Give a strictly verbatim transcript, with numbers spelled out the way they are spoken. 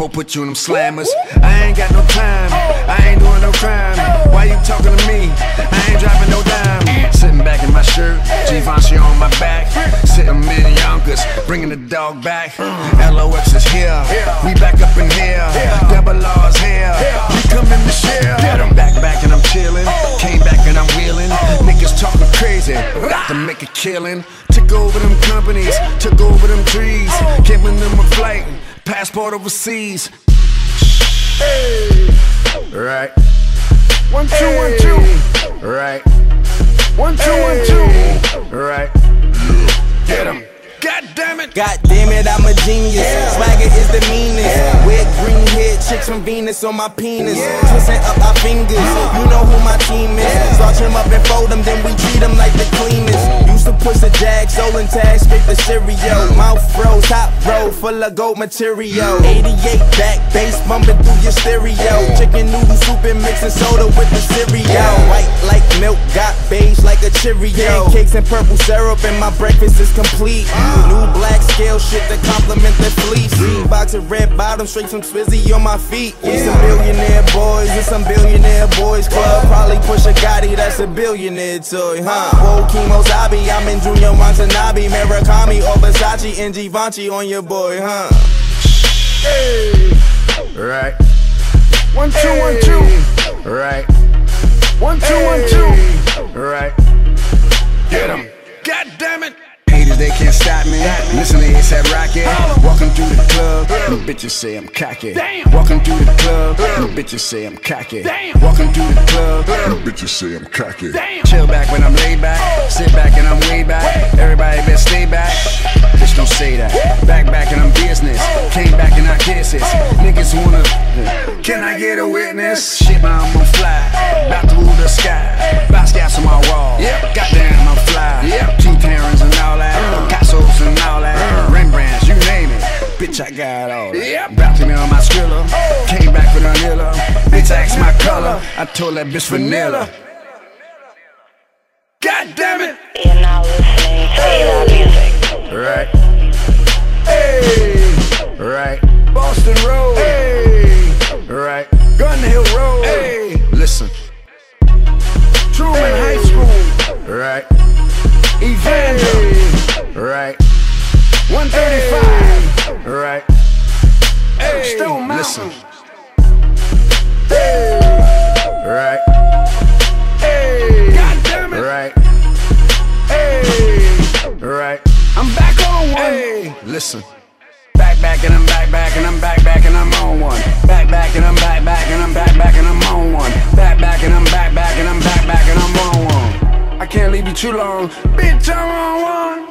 Po put you in them slammers. I ain't got no time, I ain't doing no crime. Why you talking to me? I ain't dropping no dime. Sitting back in my shirt, Givenchy on my back. Sitting in Yonkers, bringing the dog back. L O X is here, we back up in here. Double R's here, we coming to share. I'm back, back and I'm chilling. Came back and I'm wheeling. Niggas talking crazy, to make a killing. Took over them companies, took over them trees. Giving them a flight, passport overseas. Hey. Right. One, two, hey. one, two. Right. One, two, hey. one, two. Right. Get him. God damn it. God damn it, I'm a genius. Yeah. Swagger is the meanest. Yeah. With green head chicks from Venus on my penis. Yeah. Twisting up our fingers. Yeah. You know who my team is. Yeah. Starch him up and fold them, then we treat them like the cleanest. Used to push the jag, stolen tag, straight the stereo. Mouth froze, top row, full of gold material. eighty-eight back bass bumping through your stereo. Chicken noodle soup and mixing soda with the cereal. White like milk, got beige like a Cheerio. Pancakes and purple syrup and my breakfast is complete. New black scale shit to compliment the fleece. Green box of red bottom, straight from Swizzy on my feet. We some billionaire boys in some billionaire boys club. Probably push a Gotti, that's a billionaire toy, huh? Whoa, Kimosabi, I'm in Junior Watanabe, Murakami or Versace and Givenchy on your boy, huh? Hey. Right. One, two, one, two. Right. One, two, one, two. Right. Get him. God damn it. Haters, they can't stop me. Listen to A$AP Rocky. Walking through the club, and the bitches say I'm cocky. Walking through the club, and the bitches say I'm cocky. Walking through the club, and the bitches say I'm cocky. Chill back when I'm laid back. Sit back and I'm way back. Everybody better stay back. Just don't say that. Back, back and I'm business. Came back and I kisses. Niggas wanna, can I get a witness? Shit, man, I'm on fly. About to rule the sky. Basquiat's on my wall. Goddamn, I'm fly. T-Terrans and all that. Picassos and all that. Rembrandts, you name it. Bitch, I got all that. About to me on my Skrilla. Came back with vanilla. Bitch, asked my color. I told that bitch vanilla. God damn it. You're now listening to A$AP Music. Right. Hey. Right. Boston Road. Hey. Right. Gun Hill Road. Hey. Listen. Truman hey. High School. Right. Evander. Right. one thirty-five. Right. Hey. Stone Mountain. Listen. Hey. Right. Hey. God damn it. Right. Hey. Right. I'm back on one. Hey. Listen. Back, back, and I'm back, back, and I'm back, back, and I'm on one. Back, back, and I'm back, back, and I'm back, back, and I'm on one. Back, back, and I'm back, back, and I'm back, back, and I'm on one. I can't leave you too long. Bitch, I'm on one.